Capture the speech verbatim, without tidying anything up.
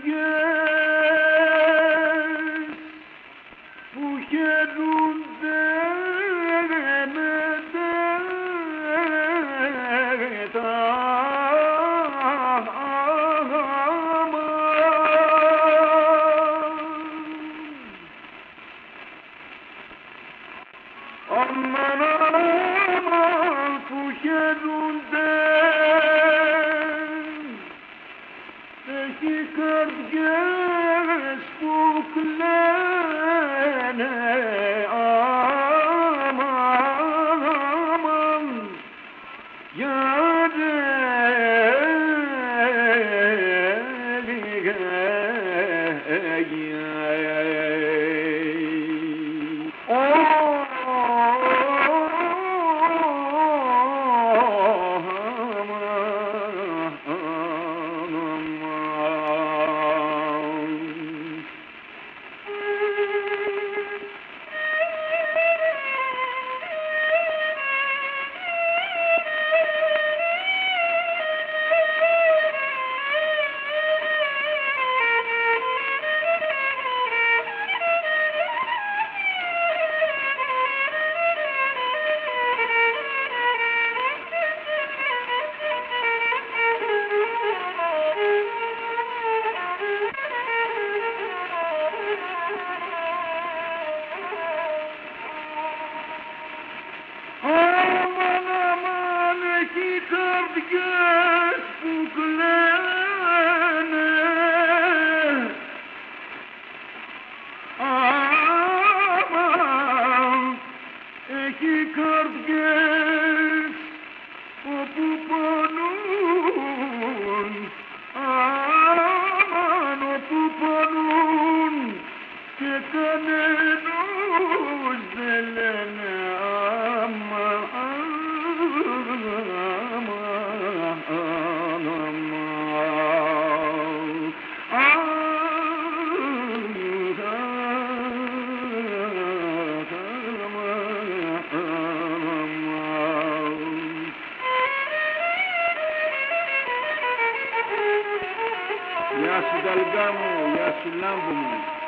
που χαίρονται με τα αμάν που χαίρονται έχει καρδιές που κλαίνε αμάν γιατί καρδιές που κλαίνε αμάν έχει καρδιές όπου πονούν αμάν όπου πονούν και κανένας δεν λένε αμάν. Γεια σου Γαλγά μου, γεια σου Λάμπου μου.